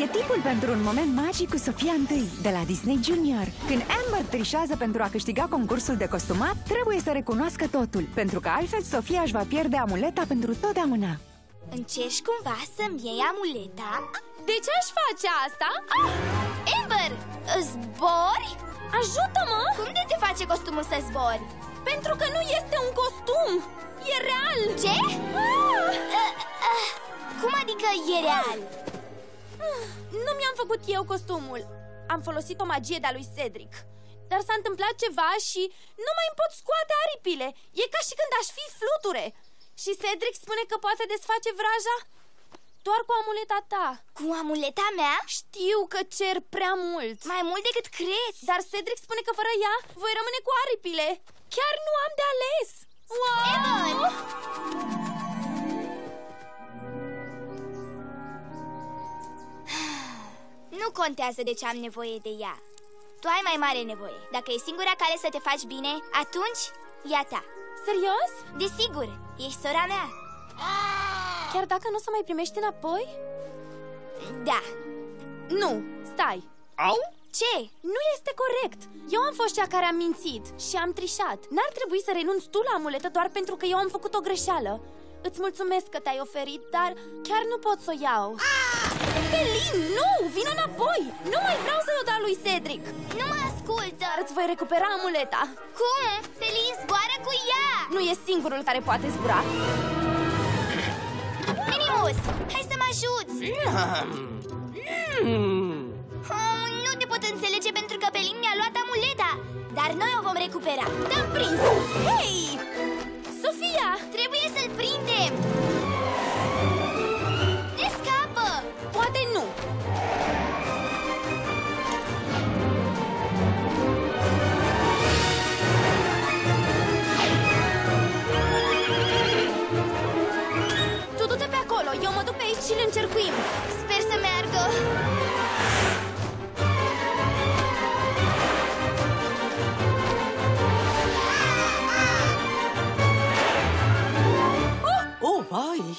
E timpul pentru un moment magic cu Sofia I, de la Disney Junior. Când Amber trișează pentru a câștiga concursul de costumat, trebuie să recunoască totul, pentru că altfel Sofia își va pierde amuleta pentru totdeauna. Încerci cumva să-mi iei amuleta? De ce aș face asta? Amber, zbori? Ajută-mă! Cum de te face costumul să zbori? Pentru că nu este un costum! E real! Ce? Cum adică e real? Nu mi-am făcut eu costumul. Am folosit o magie de-a lui Cedric. Dar s-a întâmplat ceva și nu mai îmi pot scoate aripile. E ca și când aș fi fluture. Și Cedric spune că poate desface vraja doar cu amuleta ta. Cu amuleta mea? Știu că cer prea mult. Mai mult decât crezi. Dar Cedric spune că fără ea voi rămâne cu aripile. Chiar nu am de ales. Wow! Nu contează de ce am nevoie de ea. Tu ai mai mare nevoie. Dacă e singura cale să te faci bine, atunci e a ta. Serios? Desigur, ești sora mea. Chiar dacă nu o să mai primești înapoi? Da. Nu, stai. Au? Ce? Nu este corect. Eu am fost cea care am mințit și am trișat. N-ar trebui să renunți tu la amuletă doar pentru că eu am făcut o greșeală. Îți mulțumesc că te-ai oferit, dar chiar nu pot să o iau. Pelin, nu! Vino înapoi! Nu mai vreau să-i o dau lui Cedric. Nu mă ascultă. Dar îți voi recupera amuleta. Cum? Pelin zboară cu ea. Nu e singurul care poate zbura. Minimus, hai să mă ajuți. Nu te pot înțelege pentru că Pelin mi-a luat amuleta. Dar noi o vom recupera. Te-am prins! Hei! Sofia! Trebuie să-l prindem. Ne scapă. Poate nu. Tu du-te pe acolo, eu mă duc pe aici și îl încercuim. Sper să meargă. Oh, vai!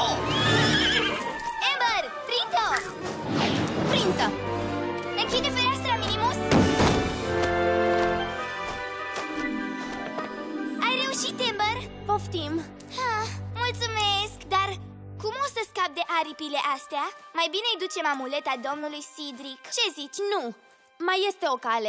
Amber, prinde-o! Prinsă! Închide fereastra, Minimus! Ai reușit, Amber? Poftim! Mulțumesc! Dar cum o să scap de aripile astea? Mai bine îi ducem amuleta domnului Cedric. Ce zici? Nu! Mai este o cale.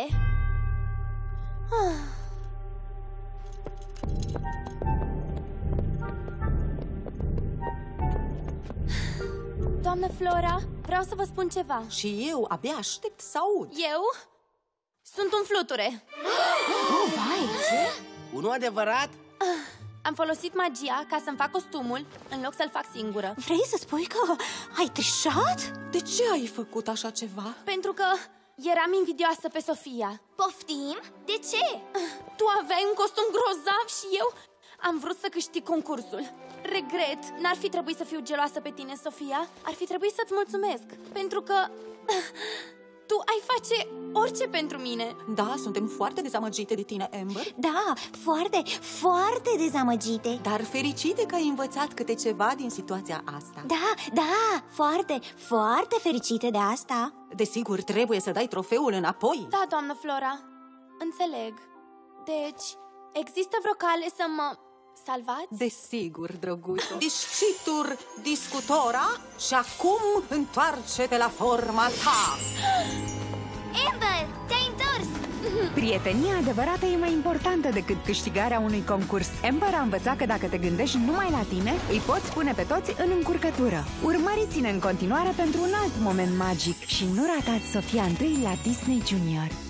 Doamnă Flora, vreau să vă spun ceva. Și eu abia aștept să aud. Eu sunt un fluture. Oh, vai! Ce? Unul adevărat? Am folosit magia ca să-mi fac costumul în loc să-l fac singură. Vrei să spui că ai trișat? De ce ai făcut așa ceva? Pentru că eram invidioasă pe Sofia. Poftim? De ce? Tu aveai un costum grozav și eu am vrut să câștig concursul. Regret, n-ar fi trebuit să fiu geloasă pe tine, Sofia. Ar fi trebuit să-ți mulțumesc, pentru că tu ai face orice pentru mine. Da, suntem foarte dezamăgite de tine, Amber. Da, foarte, foarte dezamăgite. Dar fericite că ai învățat câte ceva din situația asta. Da, da, foarte, foarte fericite de asta. Desigur, trebuie să dai trofeul înapoi. Da, doamnă Flora, înțeleg. Deci, există vreo cale să mă salvați? Desigur, drăguțo. Discitur discutora și acum întoarce-te la forma ta. Amber, te-ai întors! Prietenia adevărată e mai importantă decât câștigarea unui concurs. Amber a învățat că dacă te gândești numai la tine, îi poți pune pe toți în încurcătură. Urmăriți-ne în continuare pentru un alt moment magic și nu ratați Sofia I la Disney Junior.